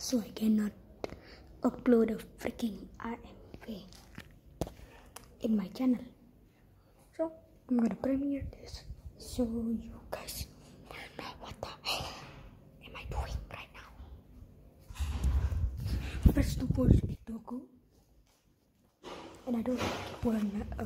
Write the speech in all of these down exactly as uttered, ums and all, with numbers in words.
so I cannot upload a freaking I M V in my channel. So I'm gonna premiere this so you guys know what the hell am I doing right now. First of all, it's Doku, and I don't like when uh,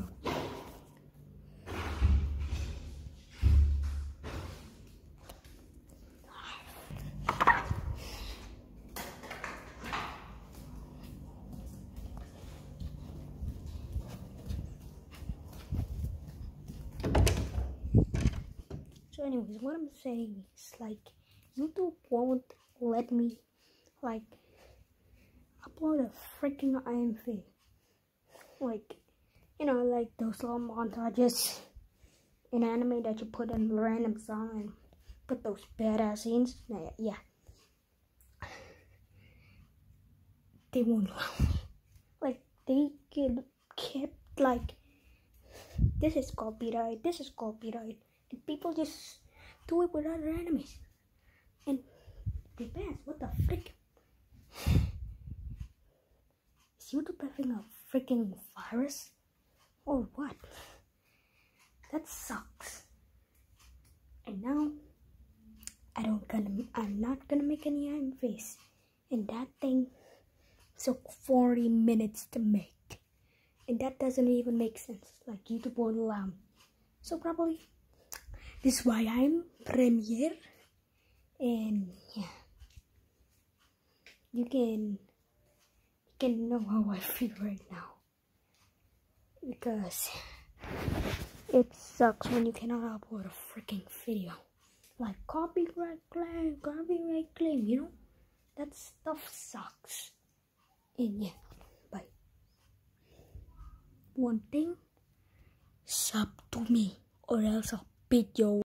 So anyways, what I'm saying is like YouTube won't let me like upload a freaking I M V. Like, you know, like those little montages in anime that you put in a random song and put those badass scenes. Yeah, yeah. They won't allow me. Like they could kept like this is copyright, this is copyright. And people just do it with other enemies. And they pass. What the frick? Is YouTube having a freaking virus? Or what? That sucks. And now I don't gonna I'm not gonna make any I M Vs. And that thing took forty minutes to make. And that doesn't even make sense. Like YouTube won't allow me. So probably this is why I'm premiere, and yeah, you can you can know how I feel right now, because it sucks when you cannot upload a freaking video. Like copyright claim, copyright claim, you know, that stuff sucks. And yeah, bye. One thing, sub to me or else I'll beat your